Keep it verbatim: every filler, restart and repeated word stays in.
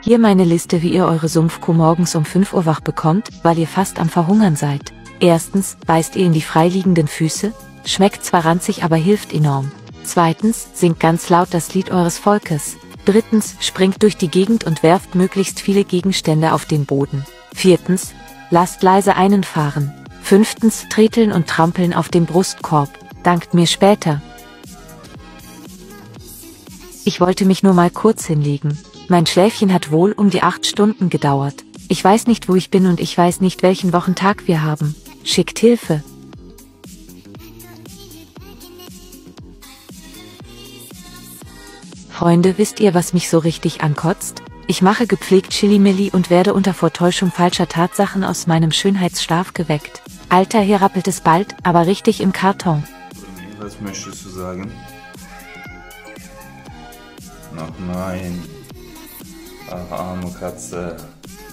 Hier meine Liste, wie ihr eure Sumpfkuh morgens um fünf Uhr wach bekommt, weil ihr fast am Verhungern seid. Erstens, beißt ihr in die freiliegenden Füße? Schmeckt zwar ranzig, aber hilft enorm. Zweitens, singt ganz laut das Lied eures Volkes. Drittens, springt durch die Gegend und werft möglichst viele Gegenstände auf den Boden. Viertens, lasst leise einen fahren. Fünftens, treteln und trampeln auf dem Brustkorb. Dankt mir später. Ich wollte mich nur mal kurz hinlegen. Mein Schläfchen hat wohl um die acht Stunden gedauert. Ich weiß nicht, wo ich bin und ich weiß nicht, welchen Wochentag wir haben. Schickt Hilfe. Freunde, wisst ihr, was mich so richtig ankotzt? Ich mache gepflegt Chili-Milli und werde unter Vortäuschung falscher Tatsachen aus meinem Schönheitsschlaf geweckt. Alter, hier rappelt es bald, aber richtig im Karton. Was möchtest du sagen? Ach nein. Ach, arme Katze.